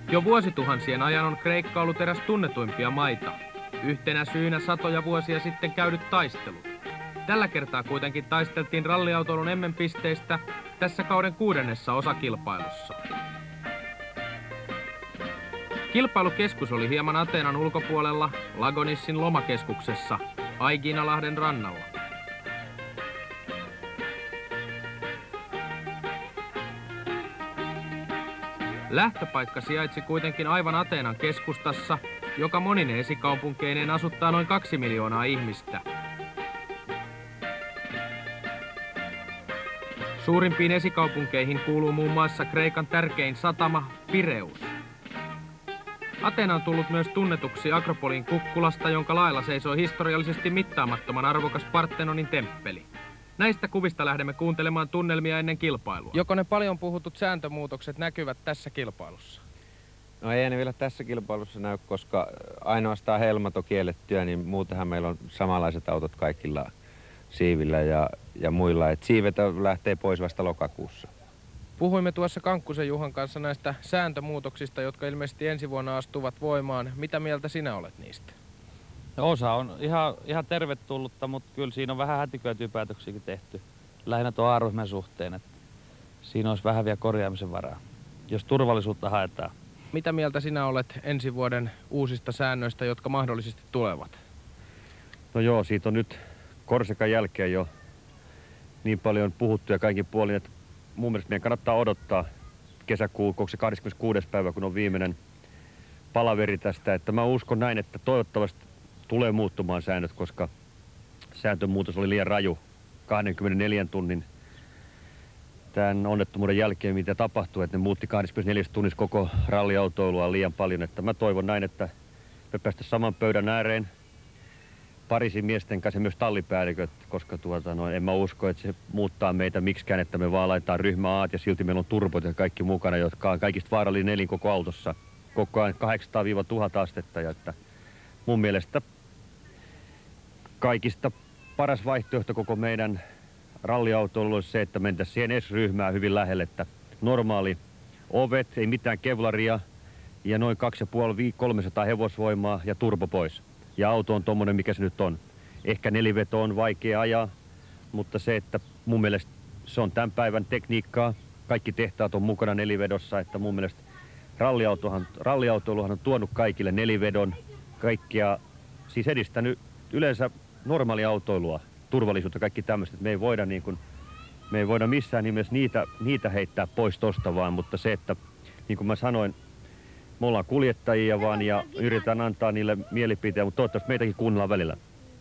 Jo vuosituhansien ajan on Kreikka ollut eräs tunnetuimpia maita. Yhtenä syynä satoja vuosia sitten käydyt taistelut. Tällä kertaa kuitenkin taisteltiin ralliautoilun MM-pisteistä tässä kauden 6. osakilpailussa. Kilpailukeskus oli hieman Ateenan ulkopuolella Lagonissin lomakeskuksessa Aiginalahden rannalla. Lähtöpaikka sijaitsi kuitenkin aivan Ateenan keskustassa, joka monine esikaupunkeineen asuttaa noin 2 miljoonaa ihmistä. Suurimpiin esikaupunkeihin kuuluu muun muassa Kreikan tärkein satama Pireus. Ateena on tullut myös tunnetuksi Akropolin kukkulasta, jonka laella seisoi historiallisesti mittaamattoman arvokas Partenonin temppeli. Näistä kuvista lähdemme kuuntelemaan tunnelmia ennen kilpailua. Joko ne paljon puhutut sääntömuutokset näkyvät tässä kilpailussa? No ei ne vielä tässä kilpailussa näy, koska ainoastaan helmat on kiellettyä, niin muutenhan meillä on samanlaiset autot kaikilla siivillä ja muilla. Et siivet lähtee pois vasta lokakuussa. Puhuimme tuossa Kankkusen Juhan kanssa näistä sääntömuutoksista, jotka ilmeisesti ensi vuonna astuvat voimaan. Mitä mieltä sinä olet niistä? Osa on ihan tervetullutta, mutta kyllä siinä on vähän hätiköityjä päätöksiäkin tehty. Lähinnä tuon A-ryhmän suhteen, että siinä olisi vähän vielä korjaamisen varaa, jos turvallisuutta haetaan. Mitä mieltä sinä olet ensi vuoden uusista säännöistä, jotka mahdollisesti tulevat? No joo, siitä on nyt Korsikan jälkeen jo niin paljon puhuttu ja kaikin puolin, että mun mielestä meidän kannattaa odottaa kesäkuun, onko se 26. päivä, kun on viimeinen palaveri tästä. Että mä uskon näin, että toivottavasti tulee muuttumaan säännöt, koska sääntömuutos oli liian raju 24 tunnin tämän onnettomuuden jälkeen, mitä tapahtui, että ne muutti 24 tunnissa koko ralliautoilua liian paljon. Että mä toivon näin, että me päästäisiin saman pöydän ääreen Pariisin miesten kanssa ja myös tallipäälliköt, koska en mä usko, että se muuttaa meitä miksikään, että me vaan laitetaan ryhmä A ja silti meillä on turbot ja kaikki mukana, jotka on kaikista vaarallinen elin koko autossa. Koko ajan 800-1000 astetta. Ja että mun mielestä kaikista paras vaihtoehto koko meidän ralliautoilu olisi se, että mentäisiin siihen S-ryhmään hyvin lähelle, että normaali ovet, ei mitään kevlaria ja noin 250-300 hevosvoimaa ja turbo pois. Ja auto on tommonen, mikä se nyt on. Ehkä neliveto on vaikea ajaa, mutta se, että mun mielestä se on tämän päivän tekniikkaa. Kaikki tehtaat on mukana nelivedossa, että mun mielestä ralliautoiluhan on tuonut kaikille nelivedon, kaikkia, siis edistänyt yleensä normaaliautoilua, turvallisuutta, kaikki tämmöistä. Me ei voida missään nimessä niitä heittää pois tosta vaan, mutta se, että niin kuin mä sanoin, me ollaan kuljettajia vaan ja yritetään antaa niille mielipiteen, mutta toivottavasti meitäkin kuunnellaan välillä.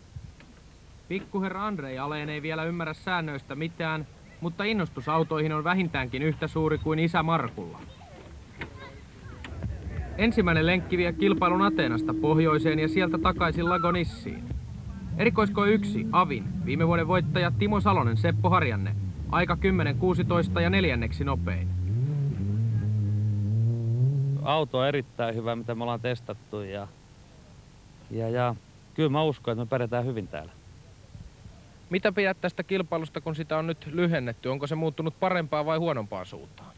Pikkuherra Andrei Aleen ei vielä ymmärrä säännöistä mitään, mutta innostus autoihin on vähintäänkin yhtä suuri kuin isä Markulla. Ensimmäinen lenkki vie kilpailun Ateenasta pohjoiseen ja sieltä takaisin Lagonissiin. Erikoiskoe 1, Avin, viime vuoden voittaja Timo Salonen, Seppo Harjanne. Aika 10.16 ja 4. nopein. Auto on erittäin hyvä, mitä me ollaan testattu ja kyllä mä uskon, että me pärjätään hyvin täällä. Mitä pidät tästä kilpailusta, kun sitä on nyt lyhennetty? Onko se muuttunut parempaan vai huonompaan suuntaan?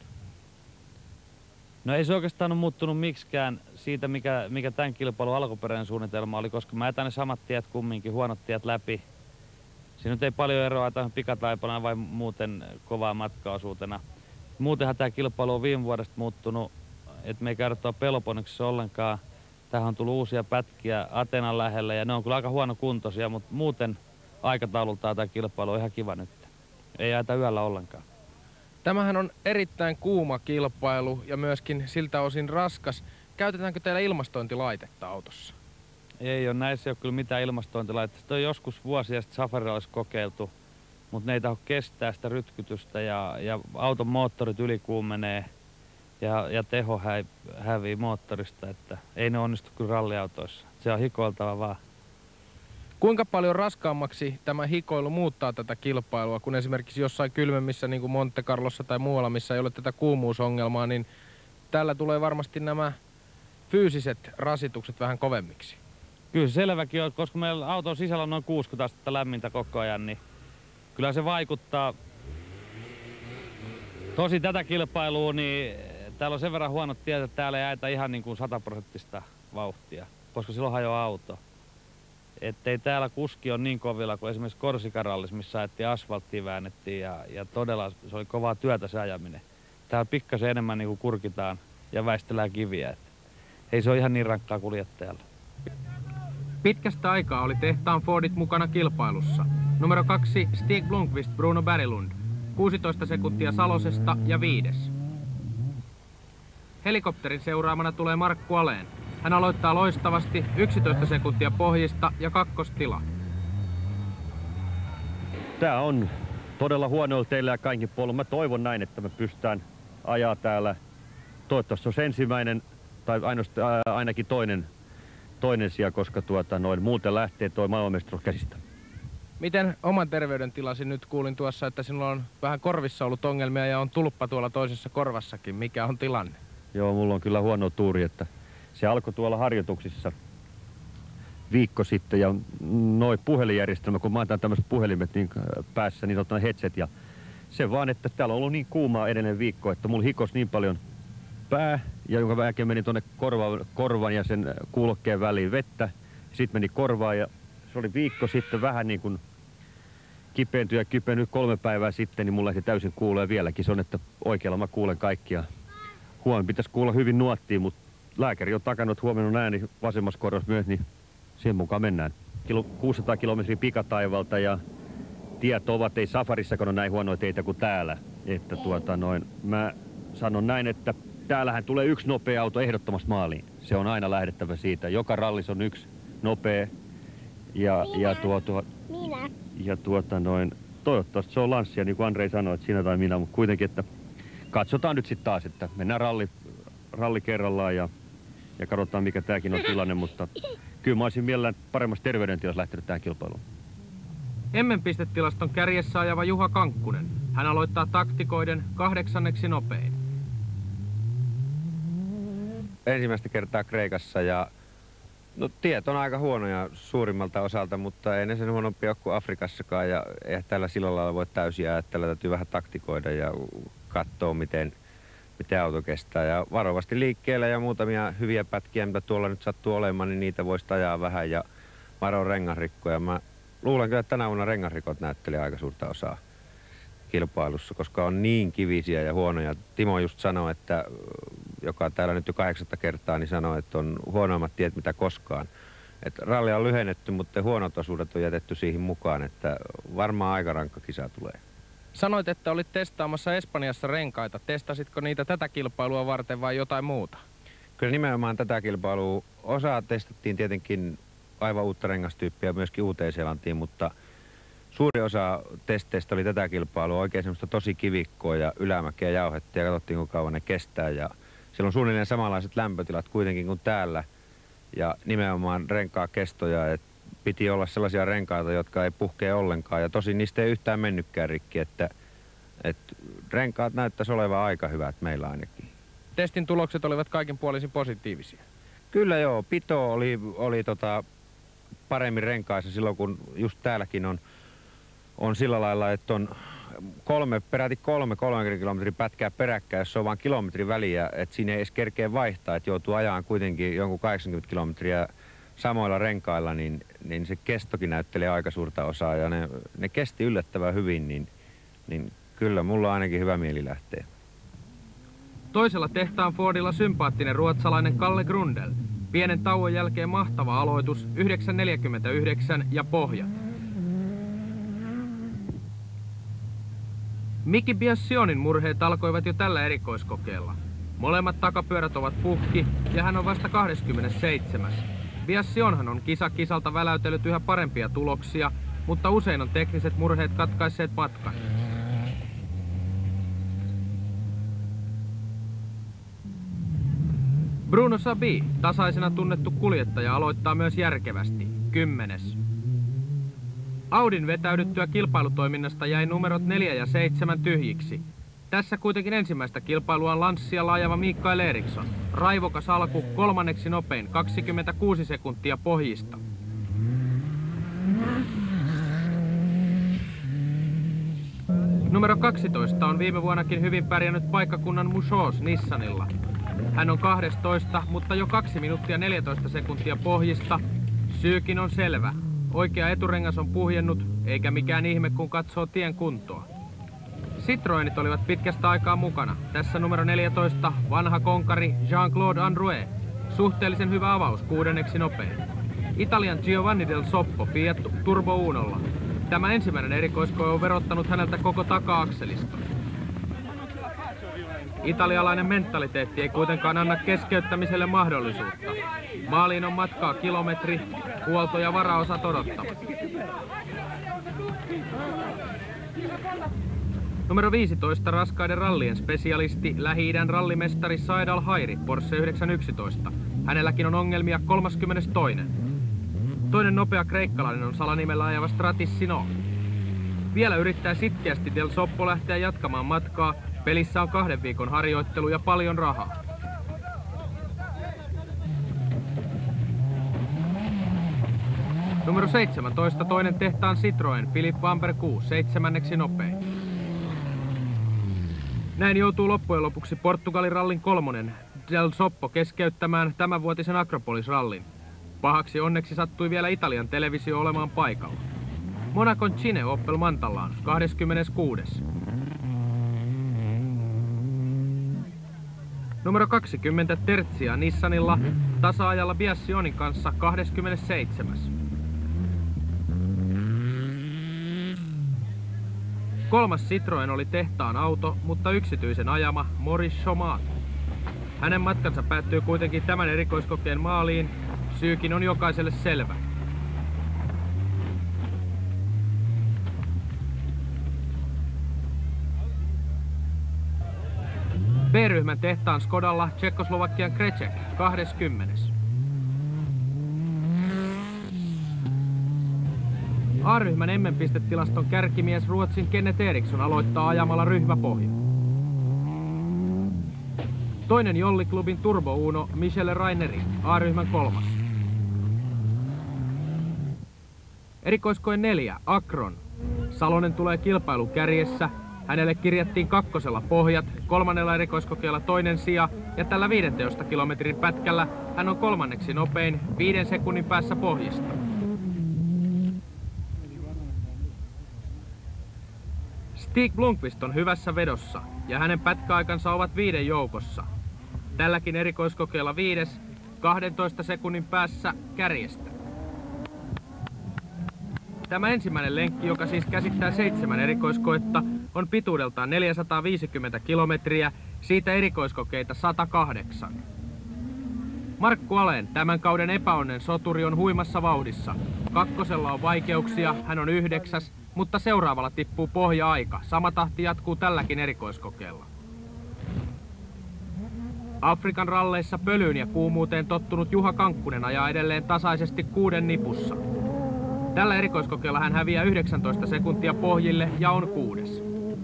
No ei se oikeastaan ole muuttunut miksikään siitä, mikä tämän kilpailun alkuperäinen suunnitelma oli, koska mä jätän ne samat tiet kumminkin, huonot tiet läpi. Siinä nyt ei paljon eroa, että pikataipana vai muuten kovaa matkaosuutena. Muutenhan tämä kilpailu on viime vuodesta muuttunut, että me ei käydä tuolla Peloponiksessa ollenkaan. Tähän on tullut uusia pätkiä Atenan lähelle ja ne on kyllä aika huonokuntoisia, mutta muuten aikataulultaan tämä kilpailu on ihan kiva nyt. Ei ajeta yöllä ollenkaan. Tämähän on erittäin kuuma kilpailu ja myöskin siltä osin raskas. Käytetäänkö teillä ilmastointilaitetta autossa? Ei ole, näissä ei ole kyllä mitään ilmastointilaitetta. Sitä on joskus vuosia sitten Safarilla olisi kokeiltu, mutta ne ei taho kestää sitä rytkytystä ja auton moottorit ylikuumenee ja teho hävii moottorista, että ei ne onnistu kyllä ralliautoissa. Se on hikoiltava vaan. Kuinka paljon raskaammaksi tämä hikoilu muuttaa tätä kilpailua, kun esimerkiksi jossain kylmemmissä, niin kuin Monte Carlossa tai muualla, missä ei ole tätä kuumuusongelmaa, niin tällä tulee varmasti nämä fyysiset rasitukset vähän kovemmiksi. Kyllä se selväkin on, koska meillä auton sisällä on noin 60 astetta lämmintä koko ajan, niin kyllä se vaikuttaa. Tosi tätä kilpailua, niin täällä on sen verran huonot tiet, että täällä ei ajeta ihan niin kuin 100% vauhtia, koska silloin hajoaa auto. Ettei täällä kuski on niin kovilla kuin esimerkiksi Korsikarallis, missä ajettiin asfalttia, väännettiin ja todella se oli kovaa työtä se ajaminen. Täällä pikkasen enemmän niin kuin kurkitaan ja väistellään kiviä. Ei se ole ihan niin rankkaa kuljettajalla. Pitkästä aikaa oli tehtaan Fordit mukana kilpailussa. Numero 2 Stig Blomqvist Bruno Berglund, 16 sekuntia Salosesta ja 5. Helikopterin seuraamana tulee Markku Alén. Hän aloittaa loistavasti 11 sekuntia pohjista ja kakkostila. Tää on todella huonoilla teillä ja kaikin puolin. Mä toivon näin, että me pystytään ajaa täällä. Toivottavasti se on ensimmäinen tai ainakin toinen sija, koska muuten lähtee toi maailmanmestaruus käsistä. Miten oman terveydentilasi nyt kuulin tuossa, että sinulla on vähän korvissa ollut ongelmia ja on tulppa tuolla toisessa korvassakin. Mikä on tilanne? Joo, mulla on kyllä huono tuuri, että se alkoi tuolla harjoituksissa viikko sitten ja noi puhelinjärjestelmä, kun mä otan tämmöiset puhelimet niin päässä, niin otan headset ja se vaan, että täällä on ollut niin kuumaa edellinen viikko, että mulla hikosi niin paljon pää ja jonka väkeä meni tuonne korvan ja sen kuulokkeen väliin vettä. Sitten meni korvaan ja se oli viikko sitten vähän niin kuin kipeenty ja kipennyt 3 päivää sitten, niin mulla lähti täysin kuulee vieläkin. Se on, että oikealla mä kuulen kaikkia. Huomenna pitäisi kuulla hyvin nuottiin, mutta lääkäri on takannut huomioon ääni vasemmassa korvassa myös, niin sen mukaan mennään. 600 kilometriä pikataivalta ja tiet ovat, ei safarissakaan ole näin huonoja teitä kuin täällä. Että mä sanon näin, että täällähän tulee yksi nopea auto ehdottomasti maaliin. Se on aina lähdettävä siitä. Joka rallis on yksi nopea toivottavasti se on lanssia, niin kuin Andrei sanoi, että sinä tai minä, mutta kuitenkin, että katsotaan nyt sitten taas, että mennään ralli kerrallaan ja katsotaan mikä tämäkin on tilanne, mutta kyllä mä olisin mielellään paremmassa terveydentilassa lähtenyt tähän kilpailuun. MM-pistetilaston kärjessä ajava Juha Kankkunen. Hän aloittaa taktikoiden 8. nopein. Ensimmäistä kertaa Kreikassa ja no, tiet on aika huonoja suurimmalta osalta, mutta ei ne sen huonompia ole kuin Afrikassakaan ja ei tällä sillä lailla voi täysin ajatella, täytyy vähän taktikoida ja katsoa miten auto kestää ja varovasti liikkeellä ja muutamia hyviä pätkiä, mitä tuolla nyt sattuu olemaan, niin niitä voisi ajaa vähän ja varo rengasrikkoja. Mä luulen kyllä, että tänä vuonna rengasrikot näyttelee aika suurta osaa kilpailussa, koska on niin kivisiä ja huonoja. Timo just sanoi, että joka täällä nyt jo 8. kertaa, niin sanoi, että on huonoimmat tiet mitä koskaan. Että rallia on lyhennetty, mutta huonot osuudet on jätetty siihen mukaan, että varmaan aika rankka kisa tulee. Sanoit, että olit testaamassa Espanjassa renkaita. Testasitko niitä tätä kilpailua varten vai jotain muuta? Kyllä nimenomaan tätä kilpailua. Osaa testattiin tietenkin aivan uutta rengastyyppiä myöskin Uuteen-Seelantiin, mutta suuri osa testeistä oli tätä kilpailua, oikein semmoista tosi kivikkoa ja ylämäkeä jauhettiin ja katsottiin kuinka kauan ne kestää. Ja siellä on suunnilleen samanlaiset lämpötilat kuitenkin kuin täällä ja nimenomaan renkaa kestoja, että piti olla sellaisia renkaita, jotka ei puhkea ollenkaan ja tosin niistä ei yhtään mennytkään rikki, että renkaat näyttäisi olevan aika hyvät meillä ainakin. Testin tulokset olivat kaikin puolisin positiivisia. Kyllä joo, pito oli paremmin renkaissa silloin, kun just täälläkin on sillä lailla, että on peräti kolme 30 kilometrin pätkää peräkkäin, jos se on vain kilometrin väliä, että siinä ei edes kerkeä vaihtaa, että joutuu ajaan kuitenkin jonkun 80 kilometriä samoilla renkailla, niin se kestokin näyttelee aika suurta osaa ja ne kesti yllättävän hyvin, niin kyllä mulla on ainakin hyvä mieli lähteä. Toisella tehtaan Fordilla sympaattinen ruotsalainen Kalle Grundel. Pienen tauon jälkeen mahtava aloitus, 9.49 ja pohjat. Miki Biassionin murheet alkoivat jo tällä erikoiskokeella. Molemmat takapyörät ovat puhki ja hän on vasta 27. Biassionhan on kisa kisalta väläytellyt yhä parempia tuloksia, mutta usein on tekniset murheet katkaisseet matkan. Bruno Sabi, tasaisena tunnettu kuljettaja, aloittaa myös järkevästi, 10. Audin vetäydyttyä kilpailutoiminnasta jäi numerot 4 ja 7 tyhjiksi. Tässä kuitenkin ensimmäistä kilpailua on lanssialla ajava Mikael Eriksson. Raivokas alku, 3. nopein, 26 sekuntia pohjista. Numero 12 on viime vuonnakin hyvin pärjännyt paikkakunnan Mushos Nissanilla. Hän on 12, mutta jo 2 minuuttia 14 sekuntia pohjista. Syykin on selvä. Oikea eturengas on puhjennut, eikä mikään ihme kun katsoo tien kuntoa. Citroenit olivat pitkästä aikaa mukana. Tässä numero 14, vanha konkari Jean-Claude Androuet. Suhteellisen hyvä avaus, 6. nopein. Italian Giovanni del Soppo Fiat Turbo Unolla. Tämä ensimmäinen erikoiskoe on verottanut häneltä koko taka-akseliston. Italialainen mentaliteetti ei kuitenkaan anna keskeyttämiselle mahdollisuutta. Maaliin on matkaa kilometri, huolto- ja varaosat odottavat. Numero 15, raskaiden rallien spesialisti, Lähi-idän rallimestari Saed Al-Hairi, Porsche 911. Hänelläkin on ongelmia 32. Toinen nopea kreikkalainen on salanimellä ajava Stratis Sino. Vielä yrittää sitkeästi Del Soppo lähteä jatkamaan matkaa. Pelissä on 2 viikon harjoittelu ja paljon rahaa. Numero 17, toinen tehtaan Citroen, Philippe Vanbergou, 7. nopein. Näin joutuu loppujen lopuksi Portugalin rallin 3. Del Soppo keskeyttämään tämänvuotisen Akropolis-rallin. Pahaksi onneksi sattui vielä Italian televisio olemaan paikalla. Monacon Cine Opel Mantallaan, 26. Numero 20 Tertsia Nissanilla, tasa-ajalla Biassionin kanssa 27. Kolmas Citroen oli tehtaan auto, mutta yksityisen ajama Maurice Chomat. Hänen matkansa päättyy kuitenkin tämän erikoiskokeen maaliin. Syykin on jokaiselle selvä. B-ryhmän tehtaan Skodalla Tšekkoslovakian Krecek, 20. A-ryhmän M-pistetilaston kärkimies Ruotsin Kenneth Eriksson aloittaa ajamalla ryhmäpohja. Toinen Jolli-klubin Turbo Uno Michele Raineri, A-ryhmän 3. Erikoiskoe 4, Akron. Salonen tulee kilpailun kärjessä. Hänelle kirjattiin 2. pohjat, 3. erikoiskokeella 2. sija ja tällä 15 kilometrin pätkällä hän on 3. nopein 5 sekunnin päässä pohjista. Stig Blomqvist on hyvässä vedossa ja hänen pätkäaikansa ovat 5 joukossa. Tälläkin erikoiskokeella 5, 12 sekunnin päässä kärjestä. Tämä ensimmäinen lenkki, joka siis käsittää 7 erikoiskoetta, on pituudeltaan 450 kilometriä, siitä erikoiskokeita 108. Markku Alén, tämän kauden epäonnen soturi, on huimassa vauhdissa. 2. on vaikeuksia, hän on 9, mutta seuraavalla tippuu pohja-aika. Sama tahti jatkuu tälläkin erikoiskokeella. Afrikan ralleissa pölyyn ja kuumuuteen tottunut Juha Kankkunen ajaa edelleen tasaisesti 6 nipussa. Tällä erikoiskokeella hän häviää 19 sekuntia pohjille ja on 6.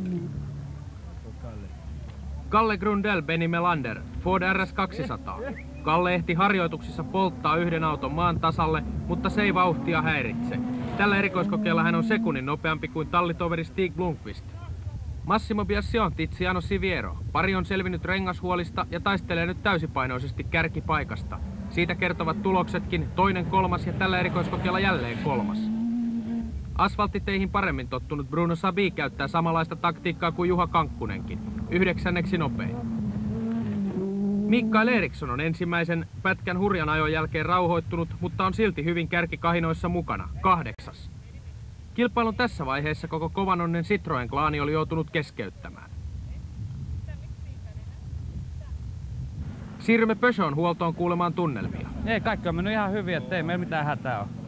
Kalle Grundel, Benny Melander, Ford RS 200. Kalle ehti harjoituksissa polttaa 1 auton maan tasalle, mutta se ei vauhtia häiritse. Tällä erikoiskokeella hän on sekunnin nopeampi kuin tallitoveri Stig Blomqvist. Massimo Biassion, Tiziano Siviero. Pari on selvinnyt rengashuolista ja taistelee nyt täysipainoisesti kärkipaikasta. Siitä kertovat tuloksetkin, 2., 3. ja tällä erikoiskokeella jälleen 3. Asfalttiteihin paremmin tottunut Bruno Sabi käyttää samanlaista taktiikkaa kuin Juha Kankkunenkin, 9. nopein. Mikael Eriksson on ensimmäisen pätkän hurjan ajon jälkeen rauhoittunut, mutta on silti hyvin kärkikahinoissa mukana, 8. Kilpailun tässä vaiheessa koko kovannonnen Citroen-klaani oli joutunut keskeyttämään. Siirrymme Peugeotin huoltoon kuulemaan tunnelmia. Ei, kaikki on mennyt ihan hyvin, ettei meillä mitään hätää ole.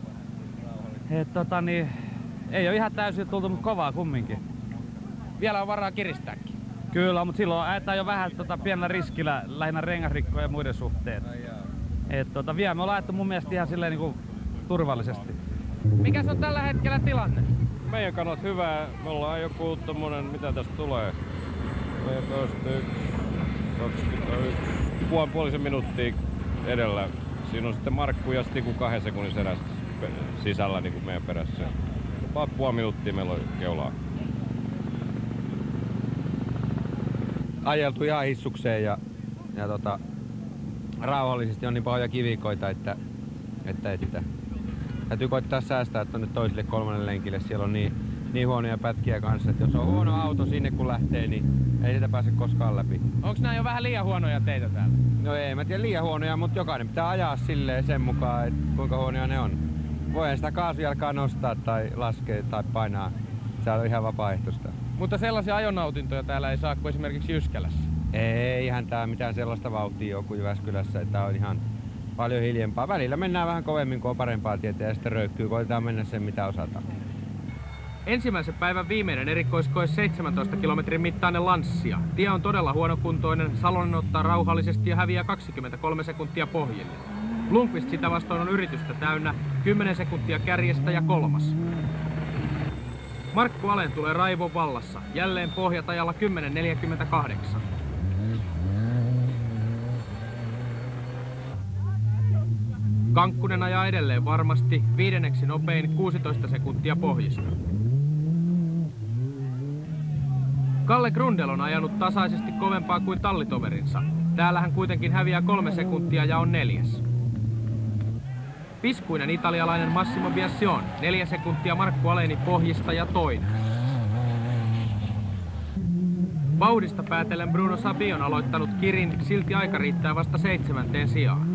Ei ole ihan täysin tultu, mutta kovaa kumminkin. Vielä on varaa kiristääkin. Kyllä, mutta silloin ajetaan jo vähän pienellä riskillä, lähinnä rengasrikkoja ja muiden suhteen. Vielä me ollaan ajettu mun mielestä ihan silleen niin kuin turvallisesti. Mikä se on tällä hetkellä tilanne? Meidän kannalta hyvää. Me ollaan joku tommonen, mitä tästä tulee? 14, 1, 21, puolisen minuuttia edellä. Siinä on sitten Markku ja Stiku 2 sekunnin sisällä niin kuin meidän perässä. About puoli minuuttia meillä on keulaa. ajeltu ihan hissukseen ja rauhallisesti on niin pahoja kivikoita, että täytyy koittaa säästää tuonne toiselle kolmannelle lenkille. Siellä on niin huonoja pätkiä kanssa, että jos on huono auto sinne kun lähtee, niin ei sitä pääse koskaan läpi. Onks nää jo vähän liian huonoja teitä täällä? No ei mä tiedä liian huonoja, mutta jokainen pitää ajaa silleen sen mukaan, että kuinka huonoja ne on. Voidaan sitä kaasujalkaa nostaa tai laskea tai painaa. Se on ihan vapaaehtoista. Mutta sellaisia ajonautintoja täällä ei saa kuin esimerkiksi Jyskälässä. Ei ihan tää mitään sellaista vauhtia ole kuin Jyväskylässä, että on ihan paljon hiljempaa. Välillä mennään vähän kovemmin, kun on parempaa tietä ja sitten röykkyy. Koitetaan mennä sen mitä osataan. Ensimmäisen päivän viimeinen erikoiskoe 17 kilometrin mittainen Lanssia. Tie on todella huonokuntoinen, Salonen ottaa rauhallisesti ja häviää 23 sekuntia pohjille. Blomqvist sitä vastoin on yritystä täynnä, 10 sekuntia kärjestä ja kolmas. Markku Alén tulee raivon vallassa, jälleen pohjat ajalla 10.48. Kankkunen ajaa edelleen varmasti, viidenneksi nopein 16 sekuntia pohjista. Kalle Grundel on ajanut tasaisesti kovempaa kuin tallitoverinsa. Täällä hän kuitenkin häviää 3 sekuntia ja on 4. Piskuinen italialainen Massimo Biassion, 4 sekuntia Markku Alénin pohjista ja toinen. Vauhdista päätellen Bruno Sabi on aloittanut kirin, silti aika riittää vasta 7. sijaan.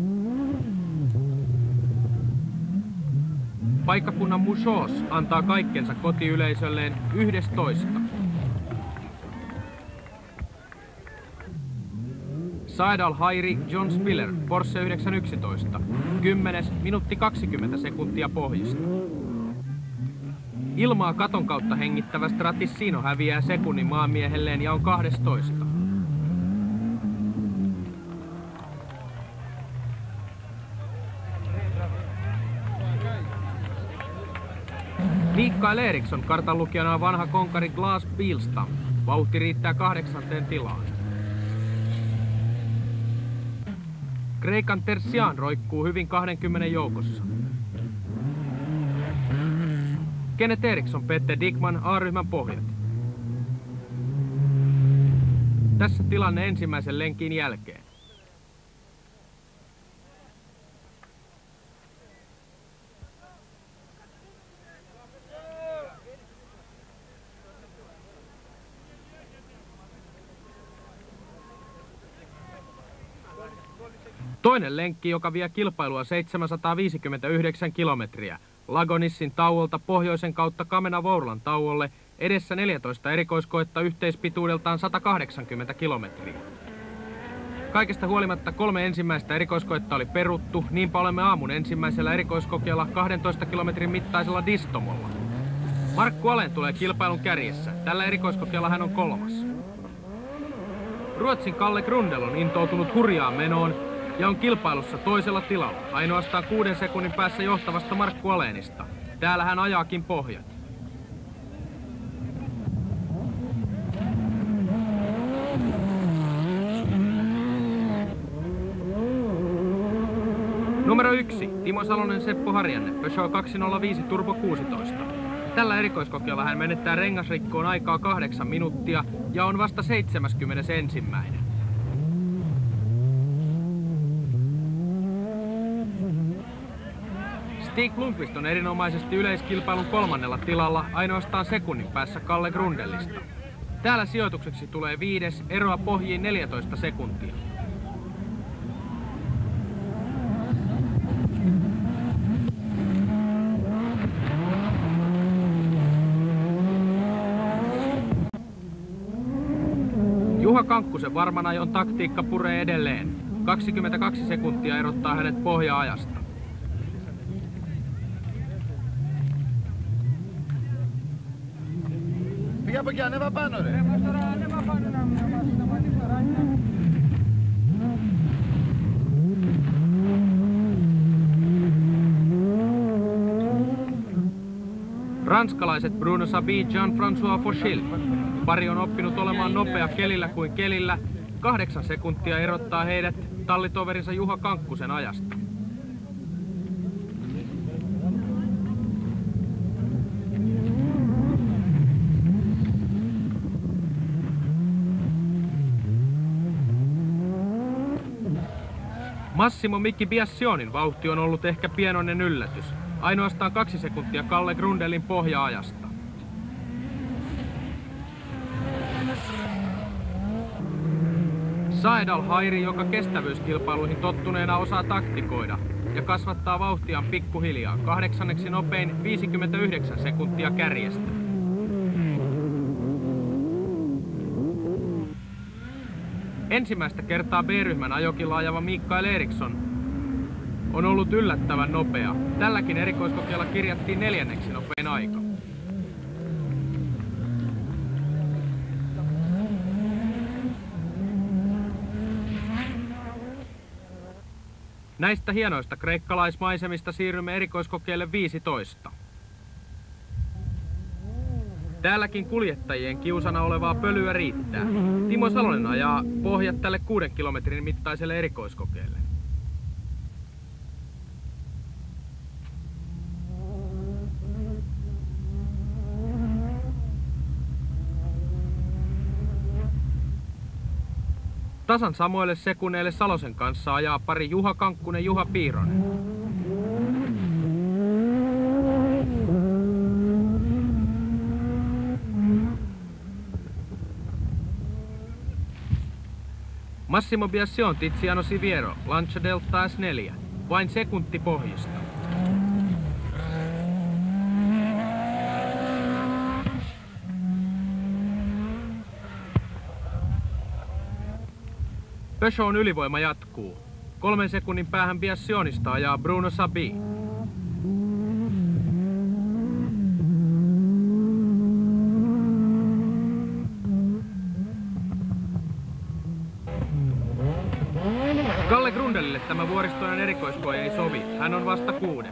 Paikkakunnan Muchos antaa kaikkensa kotiyleisölleen 11. Saed Al-Hairi, John Spiller, Porsche 911. 10. minuutti 20 sekuntia pohjista. Ilmaa katon kautta hengittävä Stratissino häviää sekunnin maamiehelleen ja on 12. Mikael Eriksson kartanlukijana on vanha konkari Glass Bilstam. Vauhti riittää 8. tilaan. Kreikan Terzian roikkuu hyvin 20 joukossa. Kenneth Eriksson, Petter Dickman, A-ryhmän pohjat. Tässä tilanne ensimmäisen lenkin jälkeen. Toinen lenkki, joka vie kilpailua 759 kilometriä. Lagonissin tauolta pohjoisen kautta Kamena-Vourlan tauolle, edessä 14 erikoiskoetta yhteispituudeltaan 180 kilometriä. Kaikesta huolimatta 3 ensimmäistä erikoiskoetta oli peruttu, niinpä olemme aamun ensimmäisellä erikoiskokeella 12 kilometrin mittaisella Distomolla. Markku Alén tulee kilpailun kärjessä. Tällä erikoiskokeella hän on 3. Ruotsin Kalle Grundel on intoutunut hurjaan menoon ja on kilpailussa toisella tilalla, ainoastaan 6 sekunnin päässä johtavasta Markku Alénista. Täällä hän ajaakin pohjat. Numero 1. Timo Salonen, Seppo Harjanne, Peugeot 205 Turbo 16. Tällä erikoiskokeella hän menettää rengasrikkoon aikaa 8 minuuttia ja on vasta 71. Stig Blomqvist on erinomaisesti yleiskilpailun 3. tilalla, ainoastaan sekunnin päässä Kalle Grundelista. Täällä sijoitukseksi tulee 5, eroa pohjiin 14 sekuntia. Juha Kankkusen varman ajon taktiikka puree edelleen. 22 sekuntia erottaa hänet pohja-ajasta. Ranskalaiset Bruno Sabi ja Jean-François Fauchil. Pari on oppinut olemaan nopea kelillä kuin kelillä. 8 sekuntia erottaa heidät tallitoverinsa Juha Kankkusen ajasta. Massimo Mikki Biassionin vauhti on ollut ehkä pienoinen yllätys. Ainoastaan 2 sekuntia Kalle Grundelin pohja-ajasta. Saed Al-Hairi, joka kestävyyskilpailuihin tottuneena osaa taktikoida ja kasvattaa vauhtiaan pikkuhiljaa, 8. nopein 59 sekuntia kärjestä. Ensimmäistä kertaa B-ryhmän ajokilla ajava Mikael Eriksson on ollut yllättävän nopea. Tälläkin erikoiskokeella kirjattiin 4. nopein aika. Näistä hienoista kreikkalaismaisemista siirrymme erikoiskokeelle 15. Täälläkin kuljettajien kiusana olevaa pölyä riittää. Timo Salonen ajaa pohjat tälle 6 kilometrin mittaiselle erikoiskokeelle. Tasan samoille sekunneille Salosen kanssa ajaa pari Juha Kankkunen, Juha Piironen. Massimo Biassion, Tiziano Siviero, Lancia Delta S4, vain sekunti pohjista. Peugeotin ylivoima jatkuu. 3 sekunnin päähän Biassionista ajaa Bruno Sabi. Kalle Grundelille tämä vuoristoinen erikoiskoe ei sovi. Hän on vasta 6.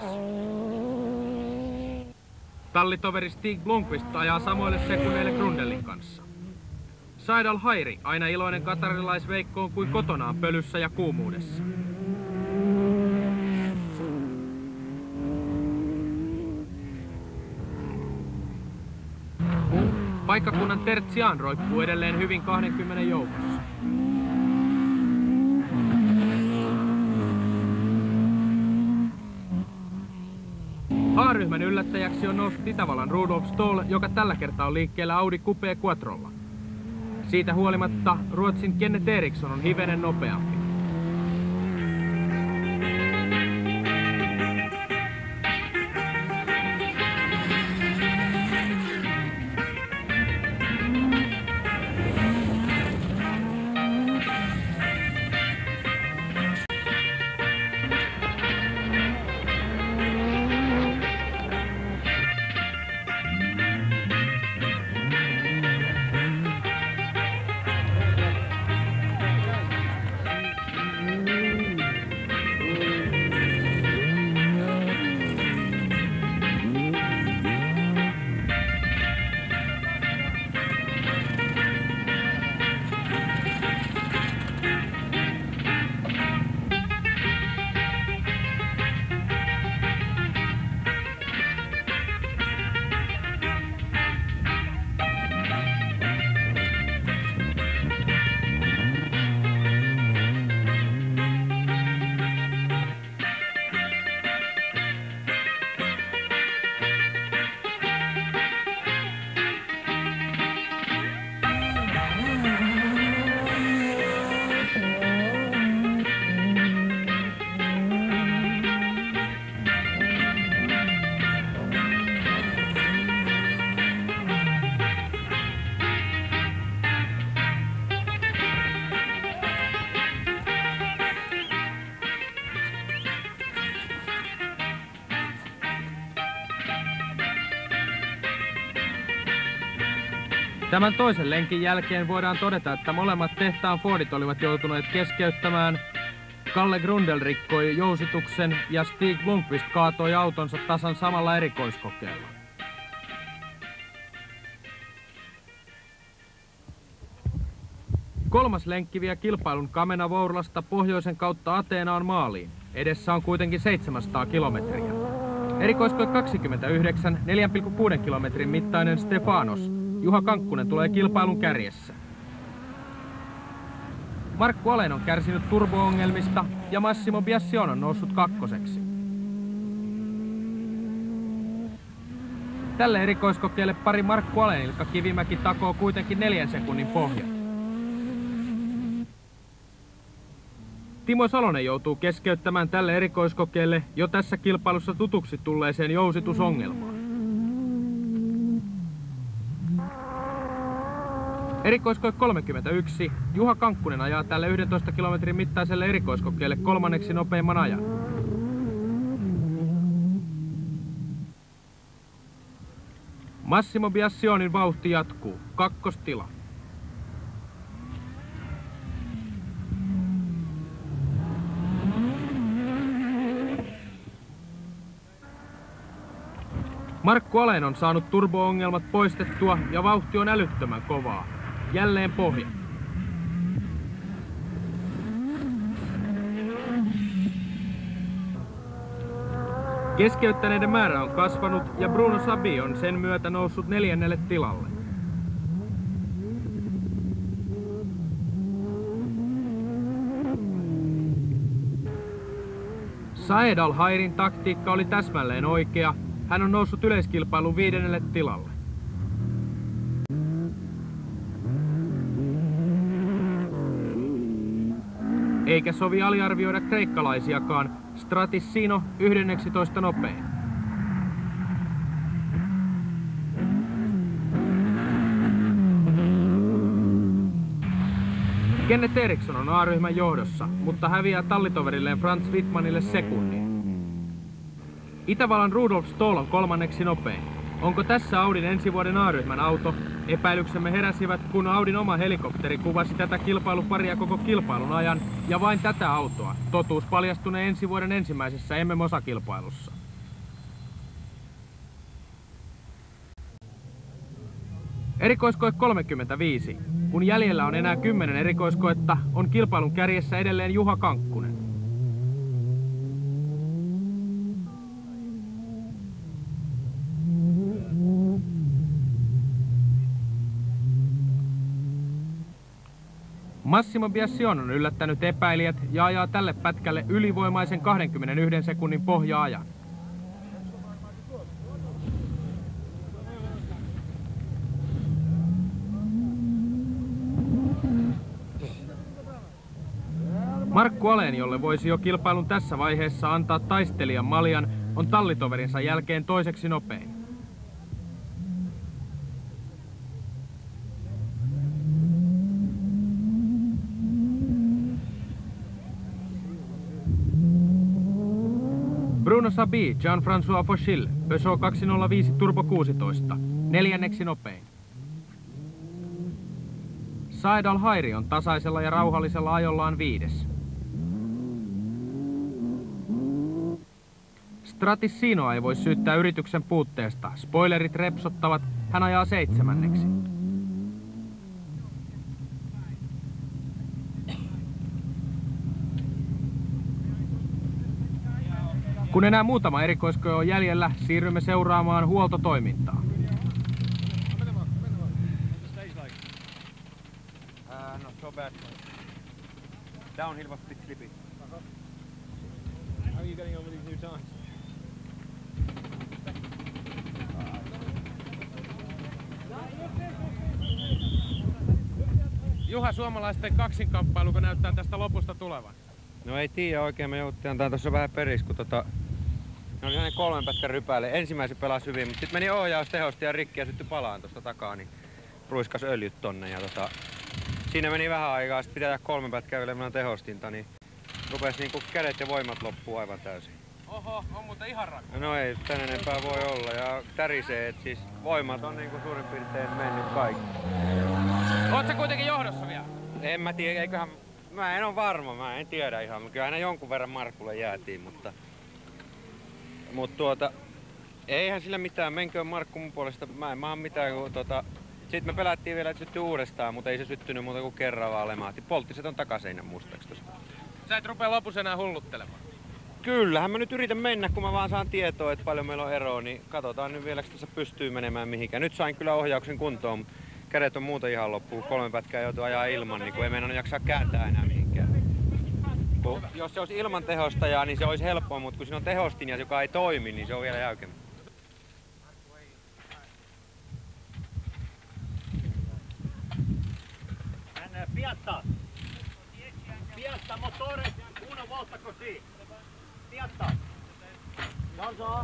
Tallitoveri Stig Blomqvist ajaa samoille sekunneille Grundelin kanssa. Saed Al-Hairi, aina iloinen katarilaisveikkoon kuin kotonaan pölyssä ja kuumuudessa. Paikkakunnan Terzian roikkuu edelleen hyvin 20 joukossa. A-ryhmän yllättäjäksi on noussut Itävallan Rudolf Stoll, joka tällä kertaa on liikkeellä Audi Coupé Quattrolla. Siitä huolimatta Ruotsin Kenneth Eriksson on hivenen nopeampi. Tämän toisen lenkin jälkeen voidaan todeta, että molemmat tehtaan Fordit olivat joutuneet keskeyttämään. Kalle Grundel rikkoi jousituksen ja Stig Blomqvist kaatoi autonsa tasan samalla erikoiskokeella. Kolmas lenkki vie kilpailun Kamena Vourlasta pohjoisen kautta Ateenaan maaliin. Edessä on kuitenkin 700 kilometriä. Erikoiskoe 29, 4,6 kilometrin mittainen Stefanos. Juha Kankkunen tulee kilpailun kärjessä. Markku Alen on kärsinyt turbo-ongelmista ja Massimo Biassion on noussut kakkoseksi. Tälle erikoiskokeelle pari Markku Alen Ilkka Kivimäki takoo kuitenkin 4 sekunnin pohja. Timo Salonen joutuu keskeyttämään tälle erikoiskokeelle jo tässä kilpailussa tutuksi tulleeseen jousitusongelmaan. Erikoiskoe 31. Juha Kankkunen ajaa tälle 11 kilometrin mittaiselle erikoiskokeelle 3. nopeimman ajan. Massimo Biassionin vauhti jatkuu. Kakkostila. Markku Alen on saanut turbo-ongelmat poistettua ja vauhti on älyttömän kovaa. Jälleen pohja. Keskeyttäneiden määrä on kasvanut ja Bruno Sabi on sen myötä noussut 4. tilalle. Saed Al-Hairin taktiikka oli täsmälleen oikea. Hän on noussut yleiskilpailun 5. tilalle. Eikä sovi aliarvioida kreikkalaisiakaan. Stratissino 11 nopein. Kenneth Eriksson on A-ryhmän johdossa, mutta häviää tallitoverilleen Franz Wittmannille sekunnin. Itävallan Rudolf Stoll on 3. nopein. Onko tässä Audin ensi vuoden A-ryhmän auto? Epäilyksemme heräsivät, kun Audin oma helikopteri kuvasi tätä kilpailuparia koko kilpailun ajan, ja vain tätä autoa. Totuus paljastunee ensi vuoden ensimmäisessä MM-osakilpailussa. Erikoiskoe 35. Kun jäljellä on enää 10 erikoiskoetta, on kilpailun kärjessä edelleen Juha Kankkunen. Massimo Biassion on yllättänyt epäilijät ja ajaa tälle pätkälle ylivoimaisen 21 sekunnin pohja-ajan. Markku Alen, jolle voisi jo kilpailun tässä vaiheessa antaa taistelijan maljan, on tallitoverinsa jälkeen 2. nopein. Bruno Sabi, Jean-François Fauchil, Peugeot 205 Turbo 16, 4. nopein. Saed Al-Hairi on tasaisella ja rauhallisella ajollaan 5. Stratissinoa ei voi syyttää yrityksen puutteesta. Spoilerit repsottavat, hän ajaa 7. Kun enää muutama erikoiskoe on jäljellä, siirrymme seuraamaan huoltotoimintaa. Not so bad. Downhill was a bit slippy. How are you getting on with these new times? Juha, suomalaisten kaksinkamppailuko näyttää tästä lopusta tulevan? No ei tiedä oikein, me jouduttiin antaa tuossa vähän peris, kun ne oli sellainen 3 pätkän rypäile. Ensimmäisen pelasi hyvin, mutta sitten meni ohjaus tehosti ja rikki ja syttyi palaan tuosta takaa, niin ruiskas öljyt tonne. Ja siinä meni vähän aikaa, sitten pitää 3 pätkää ylemään tehostinta, niin rupesi niinku kädet ja voimat loppuu aivan täysin. Oho, on muuten ihan rakko. No ei tän enempää voi olla ja tärisee, että siis voimat on niinku suurin piirtein mennyt kaikki. Oot sä kuitenkin johdossa vielä? En mä tiedä, eiköhän... Mä en ole varma, mä en tiedä ihan. Kyllä aina jonkun verran Markulle jäätiin, mutta eihän sillä mitään. Menköön Markku mun puolesta. Mä en maa mitään, kun Sitten me pelättiin vielä, että syttyi uudestaan, mutta ei se syttynyt muuta kuin kerran vaan lemahti. Poltti se ton takaseinän mustaksi tosta. Sä et rupea lopussa enää hulluttelemaan. Kyllähän mä nyt yritän mennä, kun mä vaan saan tietoa, että paljon meillä on eroa, niin katsotaan nyt vielä, tässä pystyy menemään mihinkään. Nyt sain kyllä ohjauksen kuntoon, mutta kädet on muuta ihan loppuun. 3 pätkää joutuu ajaa ilman, niin kun ei meinannut jaksaa kääntää enää mihinkään. Jos se olisi ilman tehostajaa, niin se olisi helppoa, mutta kun siinä on tehostin, joka ei toimi, niin se on vielä jäykempi. Piatta! Piatta motore, una volta così. Piatta! Cosa?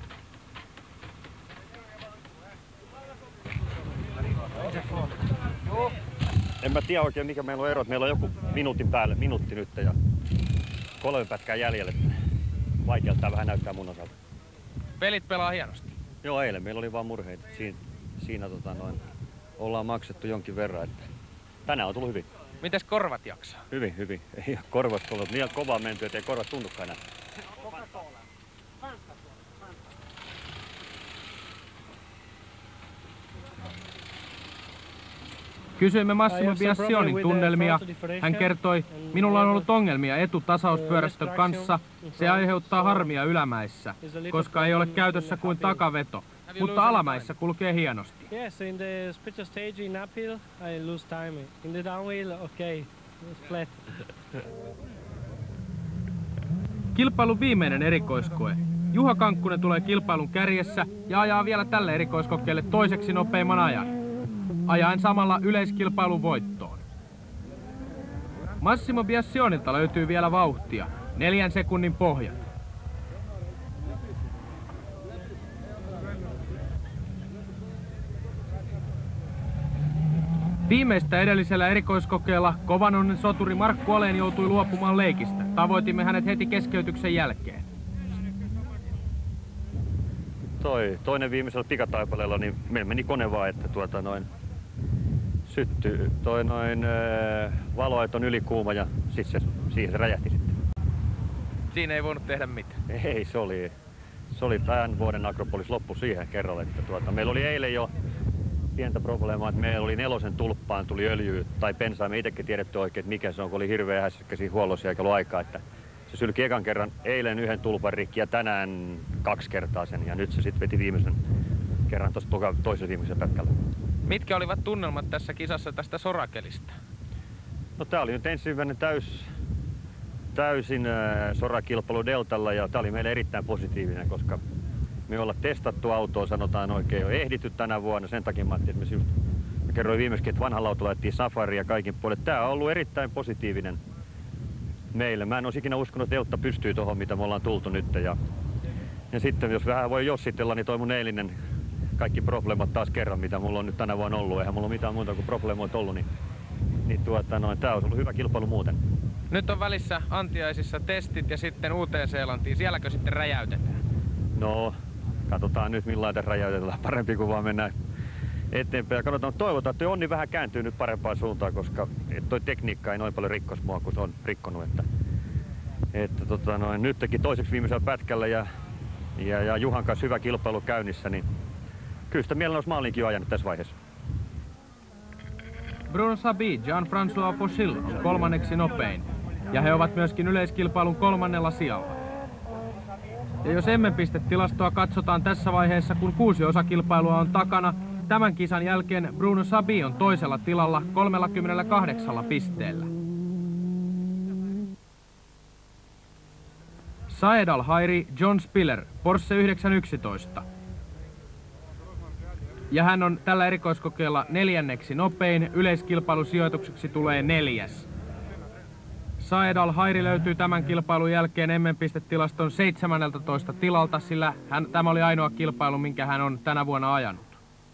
En mä tiedä oikein mikä meillä on ero. Meillä on joku minuutin päälle, minuutti nyt ja 3 pätkää jäljellä. Vaikealta vähän näyttää mun osalta. Pelit pelaa hienosti. Joo, eilen meillä oli vaan murheita. Siinä ollaan maksettu jonkin verran. Että tänään on tullut hyvin. Mites korvat jaksaa? Hyvin, hyvin. Ei ole korvat ollut niin kovaa menty, ettei korvat tunnukaan enää. Kysyimme Massimo Biassionin tunnelmia. Hän kertoi, minulla on ollut ongelmia etutasauspyörästön kanssa. Se aiheuttaa harmia ylämäissä, koska ei ole käytössä kuin takaveto. Mutta alamäissä kulkee hienosti. Yes, in the special stage in uphill I lose time. In the downhill, okay, it's flat. Kilpailun viimeinen erikoiskoe. Juha Kankkunen tulee kilpailun kärjessä ja ajaa vielä tälle erikoiskokeelle toiseksi nopeimman ajan, ajaen samalla yleiskilpailun voittoon. Massimo Biassionilta löytyy vielä vauhtia, 4 sekunnin pohjat. Viimeistä edellisellä erikoiskokeella kovanonnen soturi Markku Alén joutui luopumaan leikistä. Tavoitimme hänet heti keskeytyksen jälkeen. Toinen viimeisellä pikataipaleella, niin meillä meni kone vaan, että syttyi valoeton ylikuuma ja sitten siihen se räjähti sitten. Siinä ei voinut tehdä mitään. Ei, se oli tämän vuoden Akropolis loppu siihen kerralla, että meillä oli eilen jo pientä probleemaa, että meillä oli 4 tulppaan tuli öljyä tai bensaa, me itsekin tiedetty oikein, että mikä se on, kun oli hirveä hässäkkäisiä huollossa eikä ollut aikaa, että se sylki ekan kerran eilen 1 tulpan rikki ja tänään 2 kertaa sen ja nyt se sitten veti viimeisen kerran tuossa toisen viimeisen pätkällä. Mitkä olivat tunnelmat tässä kisassa tästä sorakelistä? No tää oli nyt ensimmäinen täysin sorakilpailu Deltalla ja tää oli meille erittäin positiivinen, koska me ollaan testattu autoa, sanotaan oikein jo ehditty tänä vuonna. Sen takia mä ajattelin, että mä kerroin viimeiskin, että vanhalla autolla laitettiin safari ja kaikin puolet. Tää on ollut erittäin positiivinen meille. Mä en olisi ikinä uskonut, että Delta pystyy tuohon, mitä me ollaan tultu nyt. Ja sitten jos vähän voi jossitella, niin toi mun eilinen kaikki probleemat taas kerran, mitä mulla on nyt tänä vuonna ollut. Eihän mulla ole mitään muuta kuin probleemoita ollut, niin tää on ollut hyvä kilpailu muuten. Nyt on välissä Antiaisissa testit ja sitten Uuteen-Seelantiin. Sielläkö sitten räjäytetään? No, katsotaan nyt millainen räjäytetään. Parempi kuin vaan mennään eteenpäin. Ja katsotaan, toivotaan, että Onni vähän kääntyy nyt parempaan suuntaan, koska toi tekniikka ei noin paljon rikkos mua, kun se on rikkonut. Nyt teki toiseksi viimeisellä pätkällä ja Juhan kanssa hyvä kilpailu käynnissä, niin kyllä sitä mielellä olisi maalinkin jo ajanut tässä vaiheessa. Bruno Sabi, Jean-François Fauchil on 3. nopein, ja he ovat myöskin yleiskilpailun 3. sijalla. Ja jos M-pistetilastoa katsotaan tässä vaiheessa, kun 6 osakilpailua on takana, tämän kisan jälkeen Bruno Sabi on 2. tilalla 38 pisteellä. Saed Al-Hairi, John Spiller, Porsche 911. Ja hän on tällä erikoiskokeella 4. nopein, yleiskilpailusijoitukseksi tulee 4. Saed Al-Hairi löytyy tämän kilpailun jälkeen M-pistetilaston 17. tilalta, sillä tämä oli ainoa kilpailu, minkä hän on tänä vuonna ajanut.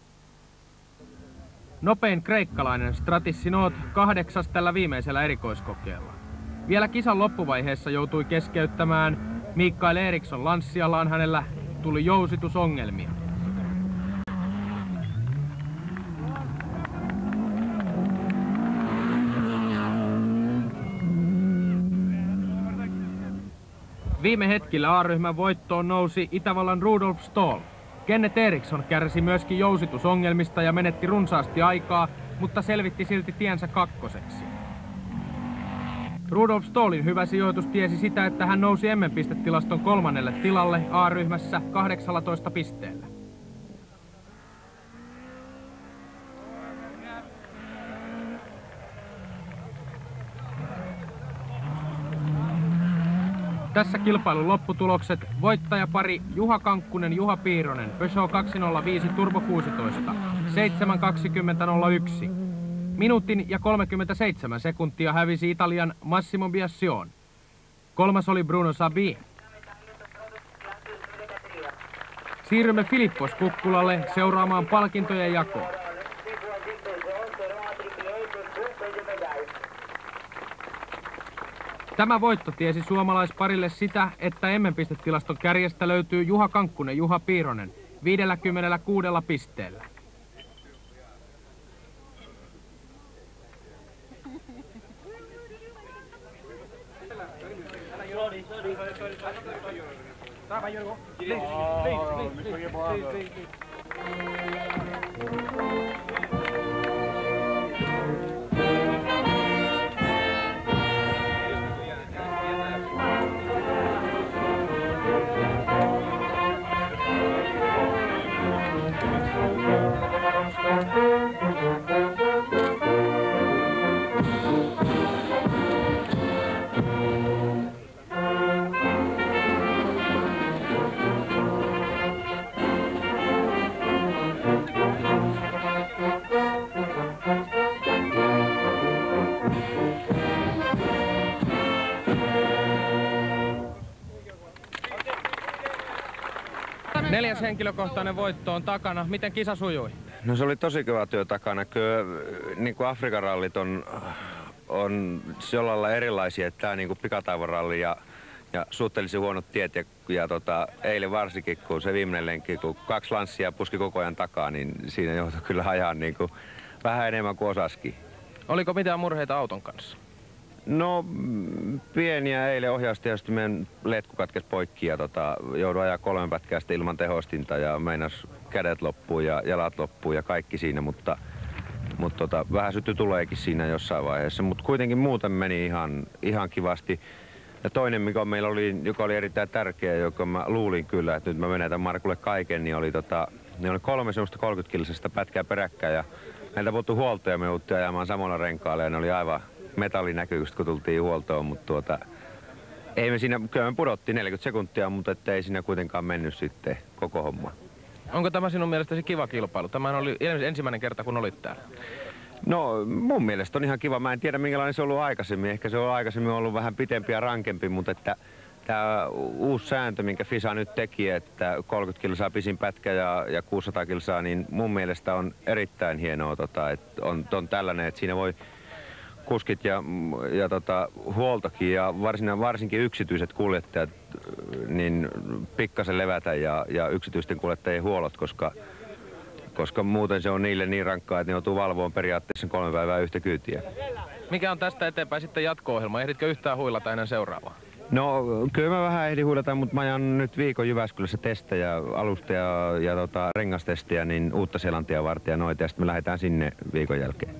Nopein kreikkalainen Stratis Sinot 8. tällä viimeisellä erikoiskokeella. Vielä kisan loppuvaiheessa joutui keskeyttämään Mikael Eriksson lanssiallaan, hänellä tuli jousitusongelmia. Viime hetkillä A-ryhmän voittoon nousi Itävallan Rudolf Stoll. Kenneth Eriksson kärsi myöskin jousitusongelmista ja menetti runsaasti aikaa, mutta selvitti silti tiensä 2. Rudolf Stollin hyvä sijoitus tiesi sitä, että hän nousi M-pistetilaston 3. tilalle A-ryhmässä 18 pisteellä. Tässä kilpailun lopputulokset: voittajapari Juha Kankkunen, Juha Piironen, Peugeot 205 Turbo 16, 7.20.01. Minuutin ja 37 sekuntia hävisi Italian Massimo Biassion. Kolmas oli Bruno Sabi. Siirrymme Filippos Kukkulalle seuraamaan palkintojen jakoa. Tämä voitto tiesi suomalaisparille sitä, että emmenpistetilaston kärjestä löytyy Juha Kankkunen, Juha Piironen 56 pisteellä. Neljäs henkilökohtainen voitto on takana. Miten kisa sujui? No se oli tosi hyvä työ takana. Kyllä niin kuin Afrikan rallit on jollain lailla erilaisia. Tämä niin kuin pikataivaralli ja suhteellisen huonot tiet. Eilen varsinkin, kun se viimeinen lenkki, kun 2 lanssia puski koko ajan takaa, niin siinä joutui kyllä ajaa niin kuin vähän enemmän kuin osaskin. Oliko mitään murheita auton kanssa? No pieniä. Eilen ohjaustehostimen letku katkesi poikki ja joudun ajaa 3 pätkää ilman tehostinta ja meinas kädet loppuu ja jalat loppuu ja kaikki siinä, mutta vähän sytty tuleekin siinä jossain vaiheessa, mutta kuitenkin muuten meni ihan kivasti. Ja toinen, mikä meillä oli, joka oli erittäin tärkeä, joka mä luulin kyllä, että nyt mä menetän Markulle kaiken, niin oli ne oli 3 semmoista 30-kilsasta pätkää peräkkäin ja meiltä puuttui huolto ja me jouduttiin ajamaan samalla renkaalla ja ne oli aivan metallinäkyvystä, kun tultiin huoltoon, mutta ei me siinä, kyllä me pudottiin 40 sekuntia, mutta ei siinä kuitenkaan mennyt sitten koko homma. Onko tämä sinun mielestäsi kiva kilpailu? Tämä oli ensimmäinen kerta, kun olit täällä. No mun mielestä on ihan kiva. Mä en tiedä minkälainen se on ollut aikaisemmin. Ehkä se on aikaisemmin ollut vähän pitempi ja rankempi, mutta että tämä uusi sääntö, minkä FISA nyt teki, että 30 kilsaa pisin pätkä ja 600 kilsaa, niin mun mielestä on erittäin hienoa, että on tällainen, että siinä voi kuskit ja huoltokin ja varsinkin yksityiset kuljettajat niin pikkasen levätä ja yksityisten kuljettajien huollot, koska muuten se on niille niin rankkaa, että ne joutuu valvoon periaatteessa 3 päivää yhtä kyytiä. Mikä on tästä eteenpäin sitten jatko-ohjelma? Ehditkö yhtään huilata ennen seuraavaa? No kyllä mä vähän ehdin huilata, mutta mä ajan nyt viikon Jyväskylässä testejä, alusta ja rengastestejä, niin Uutta-Seelantia varten ja noita, ja sitten me lähdetään sinne viikon jälkeen.